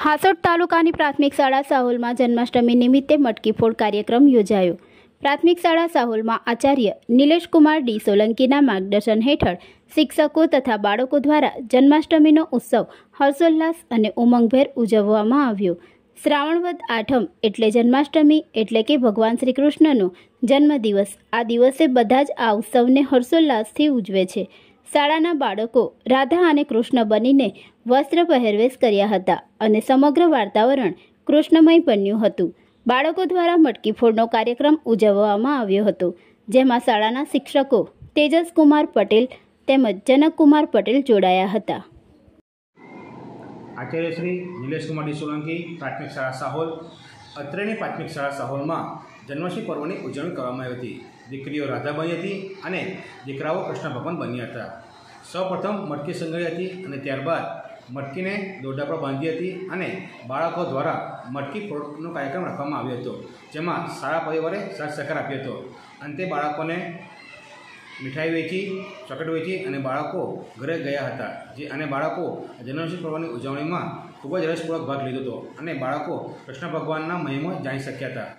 હાસોટ તાલુકાની પ્રાથમિક શાળા સાહોલમાં જન્માષ્ટમી નિમિત્તે મટકી ફોડ કાર્યક્રમ યોજાયો। પ્રાથમિક શાળા સાહોલમાં આચાર્ય નિલેશકુમાર ડી સોલંકીના માર્ગદર્શન હેઠળ શિક્ષકો તથા બાળકો દ્વારા જન્માષ્ટમીનો ઉત્સવ હર્ષોલ્લાસ અને ઉમંગભેર ઉજવવામાં આવ્યો। શ્રાવણ વદ આઠમ એટલે જન્માષ્ટમી એટલે કે ભગવાન શ્રી કૃષ્ણનો જન્મદિવસ। આ દિવસે બધા જ આ ઉત્સવને હર્ષોલ્લાસથી ઉજવે છે। શાળાના બાળકો રાધા અને કૃષ્ણ બનીને વસ્ત્ર પહેરવેશ કર્યા હતા અને સમગ્ર વાતાવરણ કૃષ્ણમય બન્યું હતું। બાળકો દ્વારા મટકી ફોડનો કાર્યક્રમ ઉજવવામાં આવ્યો હતો, જેમાં શાળાના શિક્ષકો તેજસકુમાર પટેલ તેમજ જનકકુમાર પટેલ જોડાયા હતા। આચાર્ય શ્રી નિલેશકુમાર ડી સોલંકી પ્રાથમિક શાળા સાહોલ અત્રેની પ્રાથમિક શાળા સાહોલમાં જન્માષ્ટમી પર્વની ઉજવણી કરવામાં આવી હતી। દીકરીઓ રાધા બની હતી અને દીકરાઓ કૃષ્ણ ભગવાન બન્યા હતા। સૌપ્રથમ મટકી સંઘળી હતી અને ત્યારબાદ મટકીને દોરડા પર બાંધી હતી અને બાળકો દ્વારા મટકી ફોડનો કાર્યક્રમ રાખવામાં આવ્યો હતો, જેમાં શાળા પરિવારે સાથ સહકાર આપ્યો હતો। અંતે બાળકોને મીઠાઈ વેચી, ચોકલેટ વેચી અને બાળકો ઘરે ગયા હતા અને બાળકો જન્માષ્ટમી પર્વની ઉજવણીમાં ખૂબ જ રસપૂર્વક ભાગ લીધો હતો અને બાળકો કૃષ્ણ ભગવાનના મહિમા જાણી શક્યા હતા।